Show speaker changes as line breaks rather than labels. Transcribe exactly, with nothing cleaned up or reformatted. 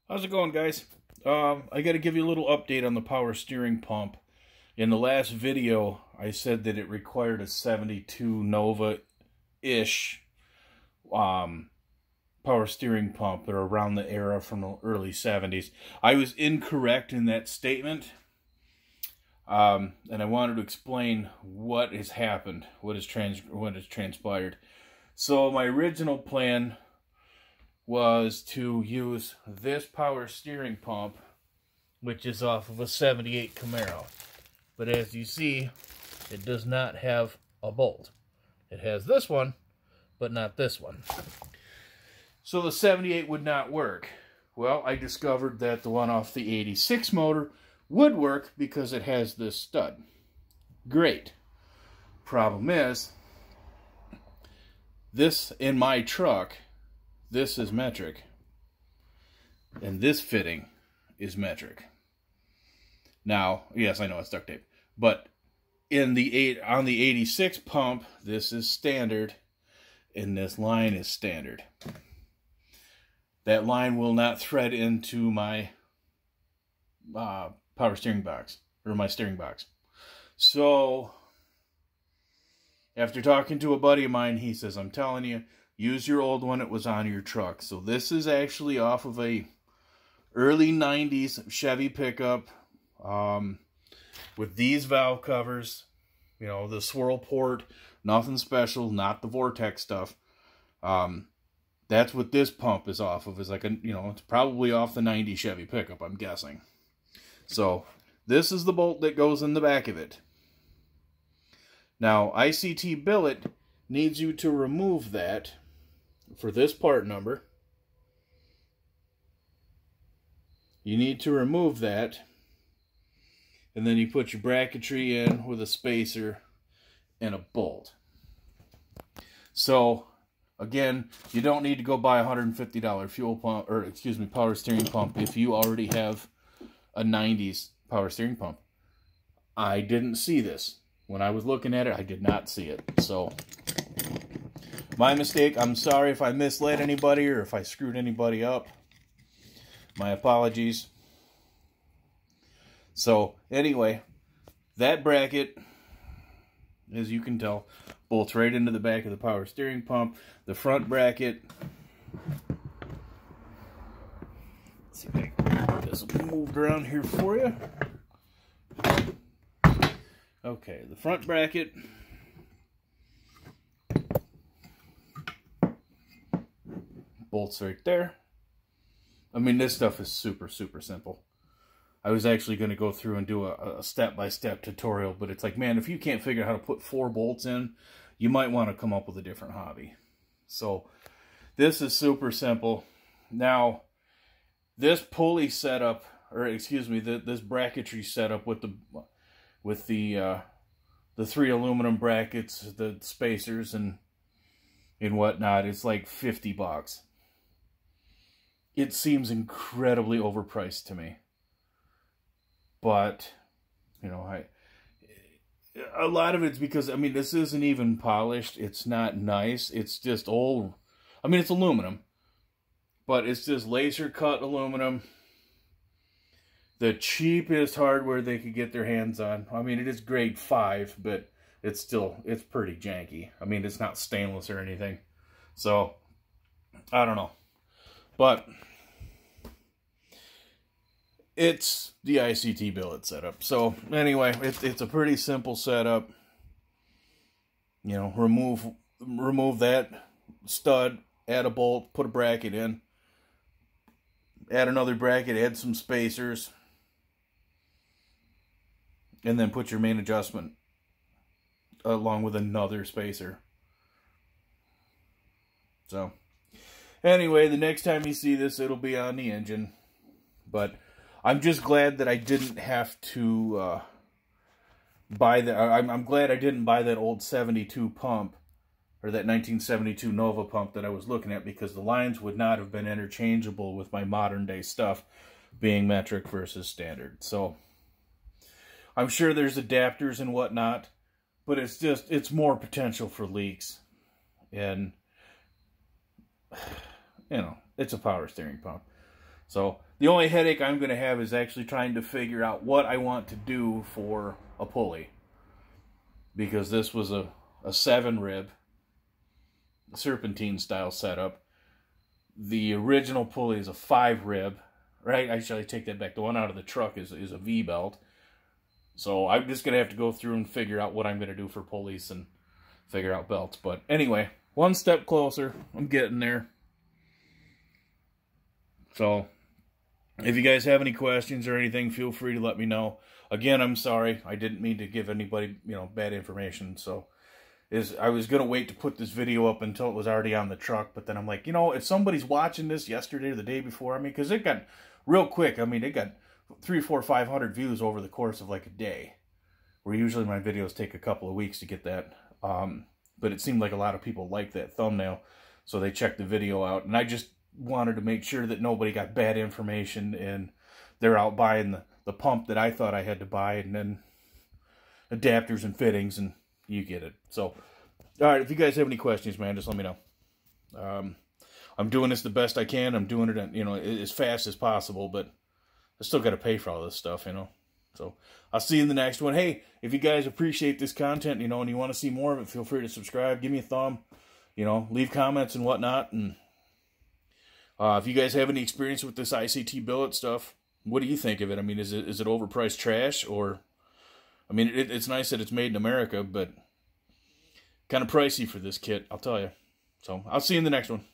How's it going, guys? Um, I got to give you a little update on the power steering pump. In the last video, I said that it required a seventy-two Nova-ish um, power steering pump, or around the era from the early seventies. I was incorrect in that statement, um, and I wanted to explain what has happened, what has trans what has transpired. So my original plan was to use this power steering pump, which is off of a seventy-eight Camaro. But as you see, it does not have a bolt. It has this one, but not this one. So the seventy-eight would not work. Well, I discovered that the one off the eighty-six motor would work because it has this stud. Great. Problem is, this in my truck, this is metric, and this fitting is metric. Now, yes, I know it's duct tape, but in the eight on the eighty-six pump, this is standard, and this line is standard. That line will not thread into my uh, power steering box, or my steering box. So, after talking to a buddy of mine, he says, I'm telling you, use your old one, it was on your truck. So this is actually off of a early nineties Chevy pickup um, with these valve covers, you know, the swirl port, nothing special, not the Vortex stuff. Um, that's what this pump is off of, is like a, you know, it's probably off the ninety Chevy pickup, I'm guessing. So this is the bolt that goes in the back of it. Now, I C T Billet needs you to remove that for this part number. You need to remove that, and then you put your bracketry in with a spacer and a bolt. So, again, you don't need to go buy a one hundred fifty dollar fuel pump, or excuse me, power steering pump if you already have a nineties power steering pump. I didn't see this. When I was looking at it, I did not see it. So, my mistake. I'm sorry if I misled anybody or if I screwed anybody up. My apologies. So, anyway, that bracket, as you can tell, bolts right into the back of the power steering pump. The front bracket, let's see if I can get this moved around here for you. Okay, the front bracket bolts right there. I mean, this stuff is super, super simple. I was actually going to go through and do a, a step-by-step tutorial, but it's like, man, if you can't figure out how to put four bolts in, you might want to come up with a different hobby. So, this is super simple. Now, this pulley setup, or excuse me, the, this bracketry setup with the with the uh, the three aluminum brackets, the spacers, and and whatnot, it's like fifty bucks. It seems incredibly overpriced to me. But, you know, I a lot of it's because, I mean, this isn't even polished. It's not nice. It's just old. I mean, it's aluminum, but it's just laser cut aluminum. The cheapest hardware they could get their hands on. I mean, it is grade five, but it's still, it's pretty janky. I mean, it's not stainless or anything. So, I don't know. But it's the I C T Billet setup. So, anyway, it, it's a pretty simple setup. You know, remove, remove that stud, add a bolt, put a bracket in. Add another bracket, add some spacers. And then put your main adjustment along with another spacer. So, anyway, the next time you see this, it'll be on the engine. But I'm just glad that I didn't have to uh, buy the. I'm, I'm glad I didn't buy that old seventy-two pump, or that nineteen seventy-two Nova pump that I was looking at, because the lines would not have been interchangeable with my modern day stuff, being metric versus standard. So, I'm sure there's adapters and whatnot, but it's just, it's more potential for leaks. And, you know, it's a power steering pump. So the only headache I'm going to have is actually trying to figure out what I want to do for a pulley. Because this was a, a seven rib, serpentine style setup. The original pulley is a five rib, right? Actually, I take that back. The one out of the truck is, is a V-belt. So I'm just going to have to go through and figure out what I'm going to do for pulleys and figure out belts. But anyway, one step closer. I'm getting there. So if you guys have any questions or anything, feel free to let me know. Again, I'm sorry. I didn't mean to give anybody, you know, bad information. So is I was going to wait to put this video up until it was already on the truck. But then I'm like, you know, if somebody's watching this yesterday or the day before, I mean, because it got real quick. I mean, it got three, four, five hundred views over the course of like a day. Where usually my videos take a couple of weeks to get that. Um, but it seemed like a lot of people liked that thumbnail. So they checked the video out. And I just wanted to make sure that nobody got bad information and they're out buying the, the pump that I thought I had to buy and then adapters and fittings and you get it. So, all right, if you guys have any questions, man, just let me know. Um, I'm doing this the best I can. I'm doing it, you know, as fast as possible, but I still got to pay for all this stuff, you know. So I'll see you in the next one. Hey, if you guys appreciate this content, you know, and you want to see more of it, feel free to subscribe. Give me a thumb, you know, leave comments and whatnot. And uh, if you guys have any experience with this I C T billet stuff, what do you think of it? I mean, is it is it overpriced trash? Or, I mean, it, it's nice that it's made in America, but kind of pricey for this kit, I'll tell you. So I'll see you in the next one.